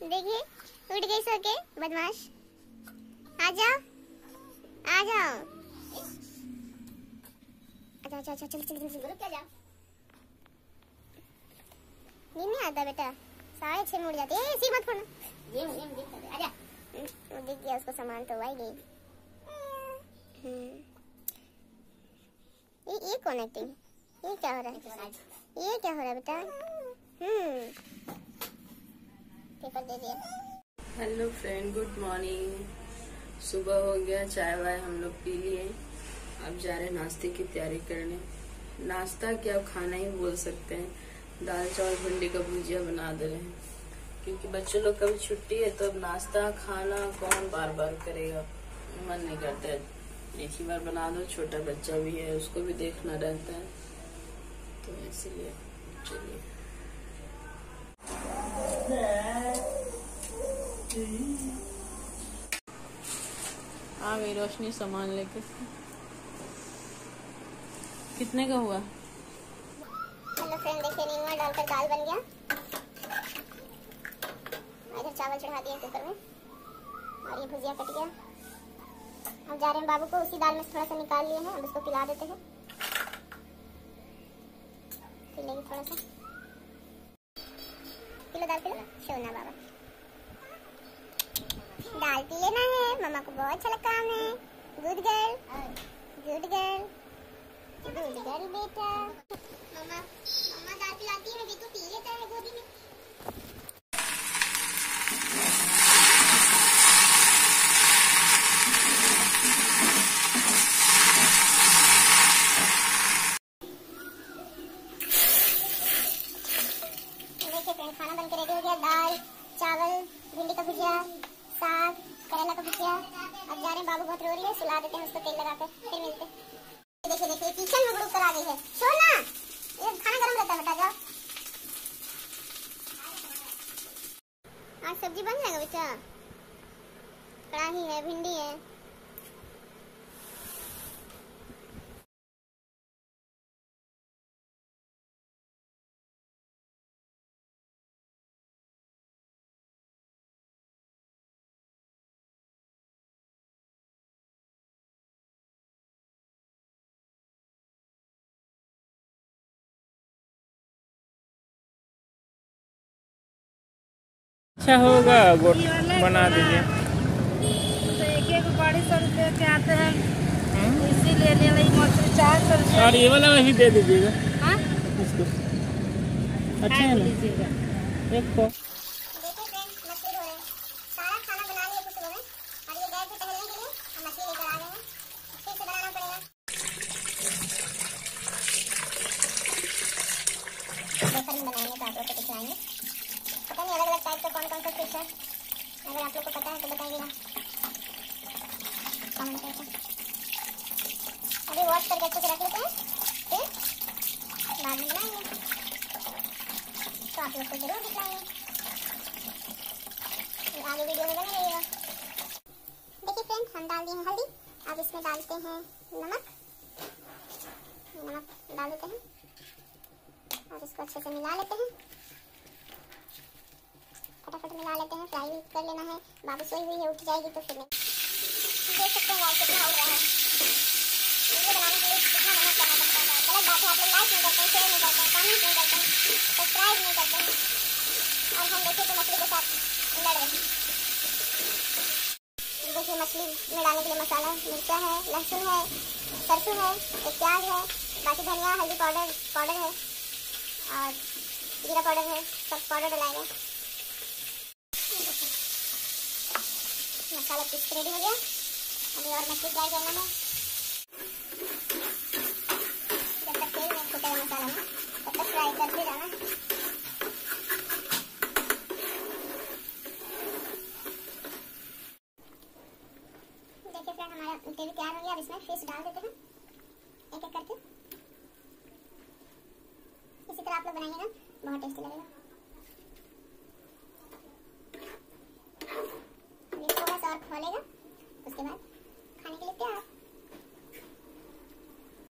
देखिए उठ गई सो के, बदमाश। आ जाओ आ जाओ। अच्छा अच्छा अच्छा, चल चल चल चल, क्या जाओ। नींद नहीं आता बेटा, 6:30 में उठ जाती है। ऐसी मत फोड़ना, ये देख कर आजा। वो दिख गया उसको, सामान तो आई गई। ये कौन एक्टिंग, ये क्या हो रहा है, ये क्या हो रहा है बेटा। पेपर दे दिया। Hello friend, good morning. सुबह हो गया, चाय वाय हम लोग पी लिए। अब जा रहे नाश्ते की तैयारी करने। नाश्ता क्या, खाना ही बोल सकते हैं। दाल चावल भिंडी का भुजिया बना दे रहे हैं, क्योंकि बच्चों लोग का भी छुट्टी है। तो अब नाश्ता खाना कौन बार बार करेगा, मन नहीं करता है। एक ही बार बना दो, छोटा बच्चा भी है, उसको भी देखना रहता है, तो इसलिए चलिए। आ गई रोशनी सामान लेके। कितने का हुआ? हेलो फ्रेंड, देखिए नींबू डालकर दाल बन गया। इधर चावल चढ़ा दिए कुकर में, और ये भुजिया कट गया। अब जा रहे हैं बाबू को उसी दाल में से थोड़ा सा निकाल लिए हैं, अब उसको पिला देते हैं। पिलेगी थोड़ा सा, पिलो दाल पिलो, सोना बाबा। दाल पी लेना है, मम्मा को बहुत अच्छा लगता है। Good girl, good girl, good girl बेटा। मम्मा मम्मा दाल पिलाती है, बेटू पी लेता है गोदी में। देखिए फ्रेंड, खाना बनकर रेडी हो गया। दाल चावल भिंडी का भुजिया, साग करेला का भुजिया। अब जा रहे हैं, बाबू बहुत रो रही है, सुला देते हैं उसको तेल लगाकर, फिर मिलते हैं। देखिए देखिए किचन में गुड़ुक कर आ गई है। सोना, ये खाना गरम रहता है बेटा, जाओ। आज सब्जी बन जाएगा बेटा, कढ़ाई है, भिंडी है। अच्छा होगा, बना दीजिए। तो एक बड़ी 100 रुपये के आते हैं, इसीलिए ले रही मछली 400 रुपये। और ये वाला में भी दे दीजिएगा। हाँ, इसको अच्छा है ना, लीजिएगा एक को। देखिए फ्रेंड, मछली धो रहे हैं। सारा खाना बना लिया कुछ लोगों ने, और ये गए थे टहलने के लिए, और मछली लेकर आ गए हैं। फिर से बनाना पड़ेगा। दोपहर में बनाएंगे तो आप लोग को दिखलाएंगे। पता नहीं अलग अलग टाइप का कौन कौन सा फिश है, अगर आप लोग को पता है तो बताइएगा कमेंट करके। अभी वॉश करके अच्छे से रख लेते हैं, फिर बाद में बनाएंगे तो आप लोग को जरूर दिखलाएंगे। आगे वीडियो में बने रहिएगा। देखिए फ्रेंड, हम डाल दिए हैं हल्दी। अब इसमें डालते हैं नमक। नमक डाल देते हैं और इसको अच्छे से मिला लेते हैं। फटाफट मिला लेते हैं, फ्राई भी कर लेना है। बाबू सोई हुई है, उठ जाएगी तो फिर नहीं। देख सकते हैं गाइस कितना हो रहा है। वीडियो बनाने के लिए कितना मेहनत करना पड़ता है। गलत बात है, आप लोग लाइक नहीं करते हैं, शेयर नहीं करते हैं, कमेंट नहीं करते हैं, सब्सक्राइब नहीं करते हैं, और हम देखिए तो मछली के साथ लड़ रहे हैं। देखिए मछली में डालने के लिए मसाला, मिर्चा है, लहसुन है, सरसों है, एक प्याज है, बाकी धनिया, हल्दी पाउडर है, और जीरा पाउडर है, सब पाउडर डलाएगा। मसाला पीस रेडी हो गया। अभी और मछली फ्राई करना है। जब तक तेल नहीं छूटेगा मसाला में, तब तक फ्राई करते जाना है। देखिए फ्रेंड, हमारा ग्रेवी तैयार हो गया। अब इसमें फिश डाल देते हैं एक एक करके। इसी तरह आप लोग बनाइएगा, बहुत टेस्टी लगेगा।